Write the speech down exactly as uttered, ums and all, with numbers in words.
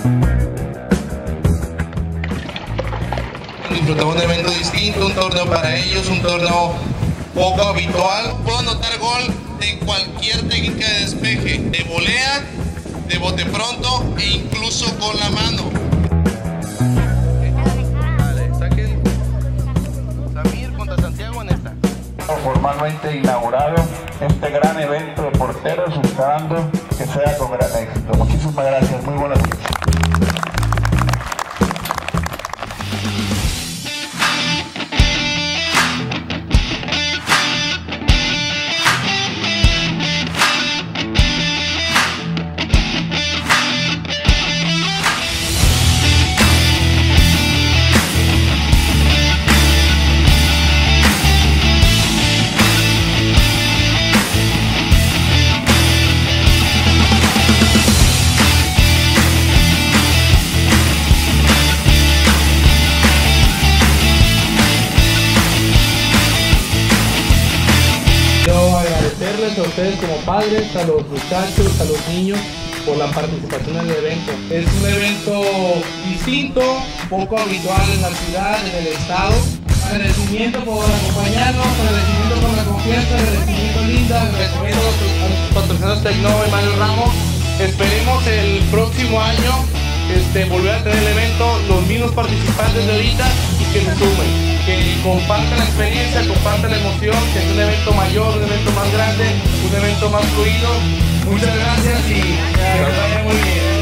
Disfrutamos un evento distinto, un torneo para ellos, un torneo poco habitual. Puedo anotar gol de cualquier técnica de despeje, de volea, de bote pronto e incluso con la mano. Vale, saquen Samir contra Santiago en esta. Formalmente inaugurado este gran evento de porteros, esperando que sea con gran éxito. Muchísimas gracias, muy buenas noches. Quiero agradecerles a ustedes como padres, a los muchachos, a los niños por la participación en el evento. Es un evento distinto, poco habitual en la ciudad, en el estado. Agradecimiento por acompañarnos, agradecimiento por la confianza, agradecimiento linda, agradecimiento a los patrocinadores Tecnova y Mario Ramos. Esperemos el próximo año este, volver a tener el evento, los mismos participantes de ahorita y que se sumen. Que compartan la experiencia, compartan la emoción, que es un evento mayor, un evento más grande, un evento más fluido. Muchas gracias y que nos vaya muy bien.